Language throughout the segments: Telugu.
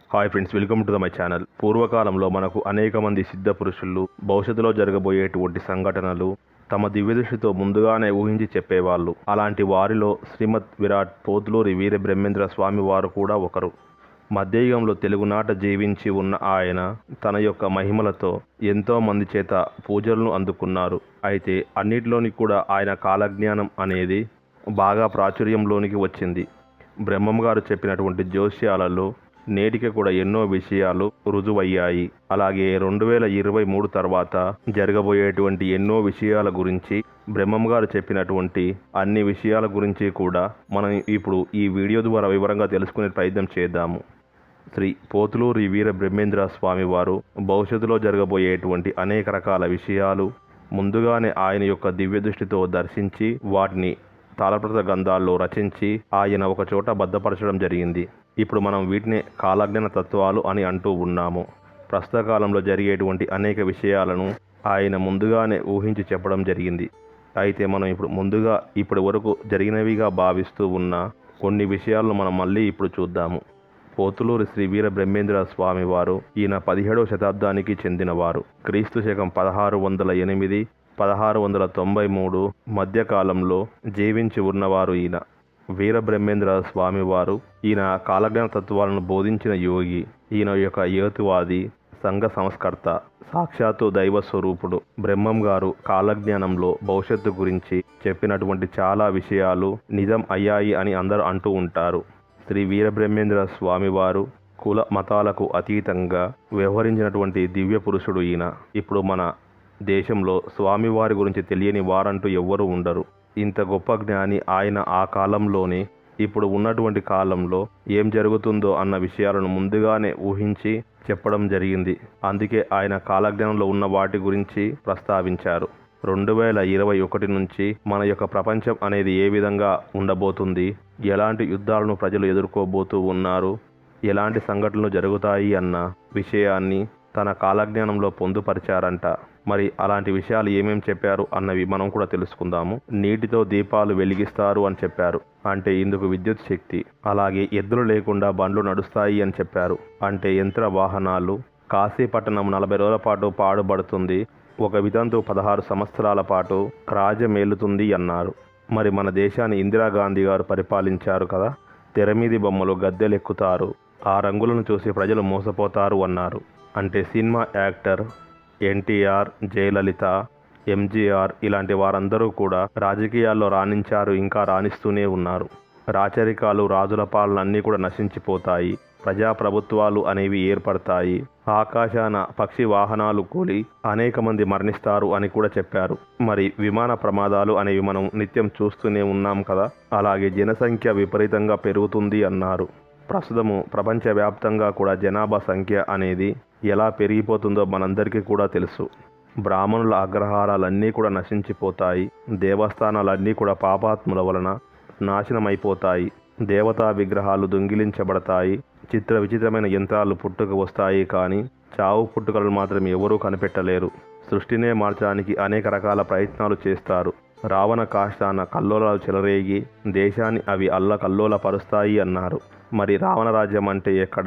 Hi friends, welcome to my channel. పూర్వకాలంలో మనకు అనేక మంది సిద్ధ పురుషులు భవిష్యత్తులో జరగబోయేటువంటి సంఘటనలు తమ దివ్యదృష్టితో ముందుగానే ఊహించి చెప్పేవాళ్ళు. అలాంటి వారిలో శ్రీమద్ విరాట్ పోతులూరి వీర బ్రహ్మేంద్ర స్వామి వారు కూడా ఒకరు. మధ్యయుగంలో తెలుగునాట జీవించి ఉన్న ఆయన తన యొక్క మహిమలతో ఎంతో మంది చేత పూజలను అందుకున్నారు. అయితే అన్నిటిలోని కూడా ఆయన కాలజ్ఞానం అనేది బాగా ప్రాచుర్యంలోనికి వచ్చింది. బ్రహ్మం గారు చెప్పినటువంటి జ్యోతిష్యాలలో నేటికి కూడా ఎన్నో విషయాలు రుజువయ్యాయి. అలాగే 2023 తర్వాత జరగబోయేటువంటి ఎన్నో విషయాల గురించి బ్రహ్మం గారు చెప్పినటువంటి అన్ని విషయాల గురించి కూడా మనం ఇప్పుడు ఈ వీడియో ద్వారా వివరంగా తెలుసుకునే ప్రయత్నం చేద్దాము. శ్రీ పోతులూరి వీర బ్రహ్మేంద్ర స్వామి వారు భవిష్యత్తులో జరగబోయేటువంటి అనేక రకాల విషయాలు ముందుగానే ఆయన యొక్క దివ్య దృష్టితో దర్శించి వాటిని తాళపత్ర గ్రంథాల్లో రచించి ఆయన ఒక చోట భద్రపరచడం జరిగింది. ఇప్పుడు మనం వీటిని కాలజ్ఞాన తత్వాలు అని అంటూ ఉన్నాము. ప్రస్తుత కాలంలో జరిగేటువంటి అనేక విషయాలను ఆయన ముందుగానే ఊహించి చెప్పడం జరిగింది. అయితే మనం ఇప్పటి వరకు జరిగినవిగా భావిస్తూ ఉన్న కొన్ని విషయాలను మనం మళ్ళీ ఇప్పుడు చూద్దాము. పోతులూరి శ్రీ వీర బ్రహ్మేంద్ర స్వామి వారు ఈయన 17వ శతాబ్దానికి చెందినవారు. క్రీస్తు శకం 1608 1693 మధ్యకాలంలో జీవించి ఉన్నవారు ఈయన. వీర బ్రహ్మేంద్ర స్వామి వారు ఈయన కాలజ్ఞాన తత్వాలను బోధించిన యోగి. ఈయన యొక్క యోతివాది, సంఘ సంస్కర్త, సాక్షాత్తు దైవ స్వరూపుడు. బ్రహ్మం గారు కాలజ్ఞానంలో భవిష్యత్తు గురించి చెప్పినటువంటి చాలా విషయాలు నిజం అయ్యాయి అని అందరూ అంటూ ఉంటారు. శ్రీ వీర బ్రహ్మేంద్ర స్వామి వారు కుల మతాలకు అతీతంగా వ్యవహరించినటువంటి దివ్య పురుషుడు ఈయన. ఇప్పుడు మన దేశంలో స్వామివారి గురించి తెలియని వారంటూ ఎవ్వరూ ఉండరు. ఇంత గొప్ప జ్ఞాని ఆయన ఆ కాలంలోనే ఇప్పుడు ఉన్నటువంటి కాలంలో ఏం జరుగుతుందో అన్న విషయాలను ముందుగానే ఊహించి చెప్పడం జరిగింది. అందుకే ఆయన కాలజ్ఞానంలో ఉన్న వాటి గురించి ప్రస్తావించారు. 2021 నుంచి మన యొక్క ప్రపంచం అనేది ఏ విధంగా ఉండబోతుంది, ఎలాంటి యుద్ధాలను ప్రజలు ఎదుర్కోబోతూ ఉన్నారు, ఎలాంటి సంఘటనలు జరుగుతాయి అన్న విషయాన్ని తన కాలజ్ఞానంలో పొందుపరిచారంట. మరి అలాంటి విషయాలు ఏమేమి చెప్పారు అన్నవి మనం కూడా తెలుసుకుందాము. నీటితో దీపాలు వెలిగిస్తారు అని చెప్పారు, అంటే ఇందుకు విద్యుత్ శక్తి. అలాగే ఎద్దులు లేకుండా బండ్లు నడుస్తాయి అని చెప్పారు, అంటే యంత్ర వాహనాలు. కాశీపట్టణం 40 రోజుల పాటు పాడుబడుతుంది, ఒక వితంతు 16 సంవత్సరాల పాటు రాజ్యమేలుతుంది అన్నారు. మరి మన దేశాన్ని ఇందిరాగాంధీ గారు పరిపాలించారు కదా. తెరమీది బొమ్మలు గద్దెలెక్కుతారు, ఆ రంగులను చూసి ప్రజలు మోసపోతారు అన్నారు. అంటే సినిమా యాక్టర్ ఎన్టీఆర్, జయలలిత, ఎంజీఆర్ ఇలాంటి వారందరూ కూడా రాజకీయాల్లో రాణించారు, ఇంకా రాణిస్తూనే ఉన్నారు. రాచరికాలు, రాజుల పాలన అన్నీ కూడా నశించిపోతాయి, ప్రజాప్రభుత్వాలు అనేవి ఏర్పడతాయి, ఆకాశాన పక్షి వాహనాలు కూలి అనేక మంది మరణిస్తారు అని కూడా చెప్పారు. మరి విమాన ప్రమాదాలు అనేవి మనం నిత్యం చూస్తూనే ఉన్నాం కదా. అలాగే జనసంఖ్య విపరీతంగా పెరుగుతుంది అన్నారు. ప్రస్తుతము ప్రపంచవ్యాప్తంగా కూడా జనాభా సంఖ్య అనేది ఎలా పెరిగిపోతుందో మనందరికీ కూడా తెలుసు. బ్రాహ్మణుల అగ్రహారాలన్నీ కూడా నశించిపోతాయి, దేవస్థానాలన్నీ కూడా పాపాత్ముల వలన నాశనమైపోతాయి, దేవతా విగ్రహాలు దొంగిలించబడతాయి, చిత్ర విచిత్రమైన యంత్రాలు పుట్టుకు వస్తాయి, కానీ చావు పుట్టుకలను మాత్రం ఎవరూ కనిపెట్టలేరు. సృష్టినే మార్చడానికి అనేక రకాల ప్రయత్నాలు చేస్తారు. రావణ కాష్టాన కల్లోలాలు చెలరేగి దేశాన్ని అవి అల్లకల్లోల పరుస్తాయి అన్నారు. మరి రావణ రాజ్యం అంటే ఎక్కడ?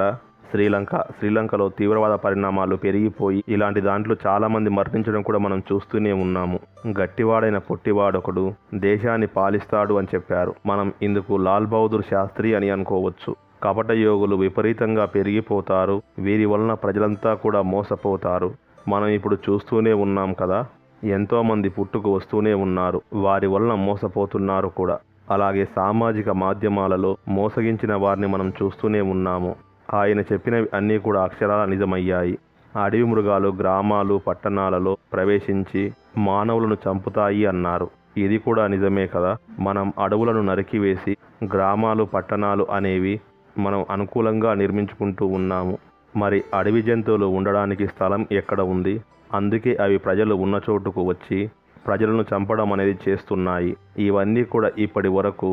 శ్రీలంకలో తీవ్రవాద పరిణామాలు పెరిగిపోయి ఇలాంటి దాంట్లో చాలామంది మరణించడం కూడా మనం చూస్తూనే ఉన్నాము. గట్టివాడైన పొట్టివాడొకడు దేశాన్ని పాలిస్తాడు అని చెప్పారు. మనం ఇందుకు లాల్ బహదూర్ శాస్త్రి అని అనుకోవచ్చు. కపట యోగులు విపరీతంగా పెరిగిపోతారు, వీరి వలన ప్రజలంతా కూడా మోసపోతారు. మనం ఇప్పుడు చూస్తూనే ఉన్నాం కదా, ఎంతోమంది పుట్టుకు వస్తూనే ఉన్నారు, వారి వలన మోసపోతున్నారు కూడా. అలాగే సామాజిక మాధ్యమాలలో మోసగించిన వారిని మనం చూస్తూనే ఉన్నాము. ఆయన చెప్పినవి అన్నీ కూడా అక్షరాల నిజమయ్యాయి. అడవి మృగాలు గ్రామాలు, పట్టణాలలో ప్రవేశించి మానవులను చంపుతాయి అన్నారు. ఇది కూడా నిజమే కదా. మనం అడవులను నరికివేసి గ్రామాలు, పట్టణాలు అనేవి మనం అనుకూలంగా నిర్మించుకుంటూ ఉన్నాము. మరి అడవి జంతువులు ఉండడానికి స్థలం ఎక్కడ ఉంది? అందుకే అవి ప్రజలు ఉన్న చోటుకు వచ్చి ప్రజలను చంపడం అనేది చేస్తున్నాయి. ఇవన్నీ కూడా ఇప్పటి వరకు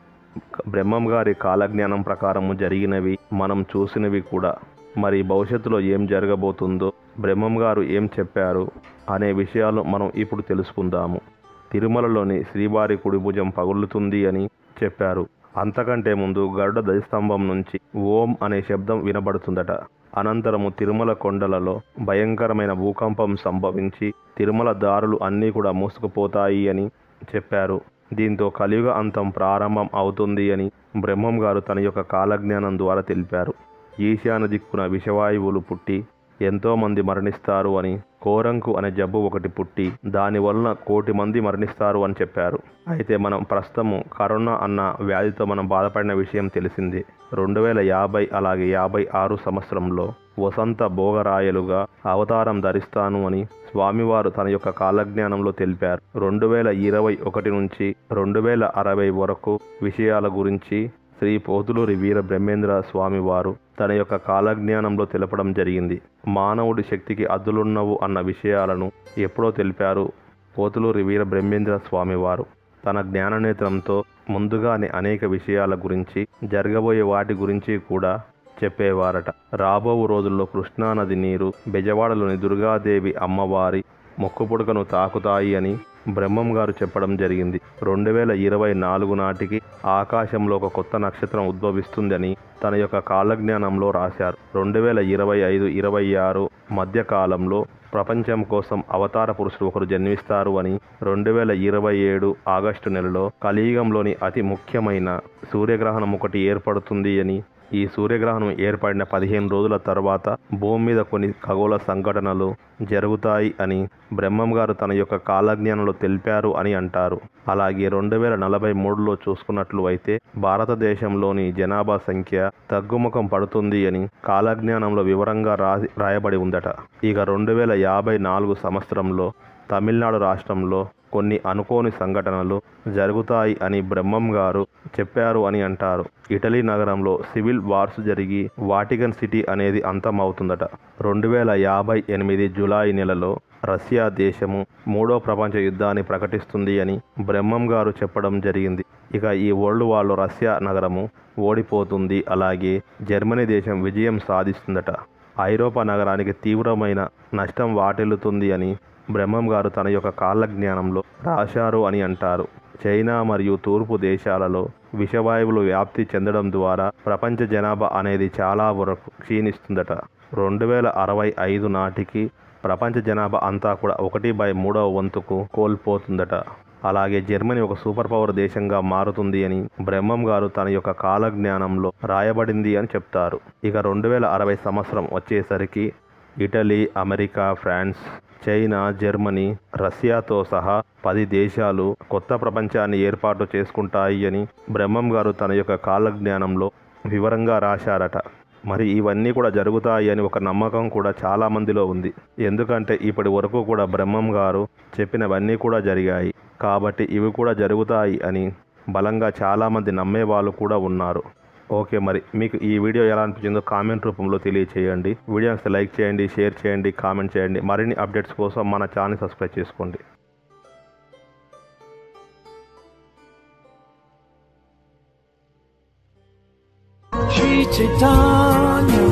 బ్రహ్మం గారి కాలజ్ఞానం ప్రకారము జరిగినవి, మనం చూసినవి కూడా. మరి భవిష్యత్తులో ఏం జరగబోతుందో, బ్రహ్మం గారు ఏం చెప్పారు అనే విషయాలు మనం ఇప్పుడు తెలుసుకుందాము. తిరుమలలోని శ్రీవారి కుడి భుజం పగులుతుంది అని చెప్పారు. అంతకంటే ముందు గరుడ ధ్వజస్తంభం నుంచి ఓం అనే శబ్దం వినబడుతుందట. అనంతరము తిరుమల కొండలలో భయంకరమైన భూకంపం సంభవించి తిరుమల దారులు అన్నీ కూడా మూసుకుపోతాయి అని చెప్పారు. దీంతో కలియుగ అంతం ప్రారంభం అవుతుంది అని బ్రహ్మం గారు తన యొక్క కాలజ్ఞానం ద్వారా తెలిపారు. ఈశాన్య దిక్కున విషవాయువులు పుట్టి ఎంతోమంది మరణిస్తారు అని, కోరంకు అనే జబ్బు ఒకటి పుట్టి దానివలన 1,00,00,000 మంది మరణిస్తారు అని చెప్పారు. అయితే మనం ప్రస్తుతము కరోనా అన్న వ్యాధితో మనం బాధపడిన విషయం తెలిసిందే. 2050 అలాగే 56 సంవత్సరంలో వసంత భోగరాయలుగా అవతారం ధరిస్తాను అని స్వామివారు తన యొక్క కాలజ్ఞానంలో తెలిపారు. 2021 నుంచి 2060 వరకు విషయాల గురించి శ్రీ పోతులూరి వీర బ్రహ్మేంద్ర స్వామి వారు తన యొక్క కాలజ్ఞానంలో తెలపడం జరిగింది. మానవుడి శక్తికి అద్దులున్నవు అన్న విషయాలను ఎప్పుడో తెలిపారు పోతులూరి వీర బ్రహ్మేంద్ర స్వామి వారు. తన జ్ఞాననేత్రంతో ముందుగానే అనేక విషయాల గురించి, జరగబోయే వాటి గురించి కూడా చెప్పేవారట. రాబో రోజుల్లో కృష్ణానది నీరు బెజవాడలోని దుర్గాదేవి అమ్మవారి మొక్కుపుడకను తాకుతాయి అని బ్రహ్మం గారు చెప్పడం జరిగింది. 2024 నాటికి ఆకాశంలో ఒక కొత్త నక్షత్రం ఉద్భవిస్తుందని తన యొక్క కాలజ్ఞానంలో రాశారు. 2025-26 మధ్య కాలంలో ప్రపంచం కోసం అవతార పురుషుడు ఒకరు జన్మిస్తారు అని, 2027 ఆగస్టు నెలలో కలియుగంలోని అతి ముఖ్యమైన సూర్యగ్రహణం ఒకటి ఏర్పడుతుంది అని, ఈ సూర్యగ్రహణం ఏర్పడిన 15 రోజుల తర్వాత భూమి మీద కొన్ని ఖగోళ సంఘటనలు జరుగుతాయి అని బ్రహ్మం గారు తన యొక్క కాలజ్ఞానంలో తెలిపారు అని అంటారు. అలాగే 2043లో చూసుకున్నట్లు అయితే భారతదేశంలోని జనాభా సంఖ్య తగ్గుముఖం పడుతుంది అని కాలజ్ఞానంలో వివరంగా రాయబడి ఉందట. ఇక 2054 సంవత్సరంలో తమిళనాడు రాష్ట్రంలో కొన్ని అనుకోని సంఘటనలు జరుగుతాయి అని బ్రహ్మం గారు చెప్పారు అని అంటారు. ఇటలీ నగరంలో సివిల్ వార్స్ జరిగి వాటికన్ సిటీ అనేది అంతమవుతుందట. 2058 జూలై నెలలో రష్యా దేశము 3వ ప్రపంచ యుద్ధాన్ని ప్రకటిస్తుంది అని బ్రహ్మం గారు చెప్పడం జరిగింది. ఇక ఈ వరల్డ్ వార్లో రష్యా నగరము ఓడిపోతుంది, అలాగే జర్మనీ దేశం విజయం సాధిస్తుందట. ఐరోపా నగరానికి తీవ్రమైన నష్టం వాటిల్లుతుంది అని బ్రహ్మం గారు తన యొక్క కాలజ్ఞానంలో రాశారు అని అంటారు. చైనా మరియు తూర్పు దేశాలలో విషవాయువులు వ్యాప్తి చెందడం ద్వారా ప్రపంచ జనాభా అనేది చాలా వరకు క్షీణిస్తుందట. 2065 నాటికి ప్రపంచ జనాభా అంతా కూడా 1/3 వంతుకు కోల్పోతుందట. అలాగే జర్మనీ ఒక సూపర్ పవర్ దేశంగా మారుతుంది అని బ్రహ్మం గారు తన యొక్క కాలజ్ఞానంలో రాయబడింది అని చెప్తారు. ఇక 2060 సంవత్సరం వచ్చేసరికి Italy, America, France, China, Germany, రష్యాతో సహా 10 దేశాలు కొత్త ప్రపంచాన్ని ఏర్పాటు చేసుకుంటాయి అని బ్రహ్మం గారు తన యొక్క కాలజ్ఞానంలో వివరంగా రాశారట. మరి ఇవన్నీ కూడా జరుగుతాయి అని ఒక నమ్మకం కూడా చాలా మందిలో ఉంది. ఎందుకంటే ఇప్పటి వరకు కూడా బ్రహ్మం గారు చెప్పినవన్నీ కూడా జరిగాయి కాబట్టి ఇవి కూడా జరుగుతాయి అని బలంగా చాలామంది నమ్మే వాళ్ళు కూడా ఉన్నారు. ఓకే, మరి మీకు ఈ వీడియో ఎలా అనిపించిందో కామెంట్ రూపంలో తెలియచేయండి. వీడియోని లైక్ చేయండి, షేర్ చేయండి, కామెంట్ చేయండి. మరిన్ని అప్డేట్స్ కోసం మన ఛానల్ సబ్స్క్రైబ్ చేసుకోండి. Sri Chaitanya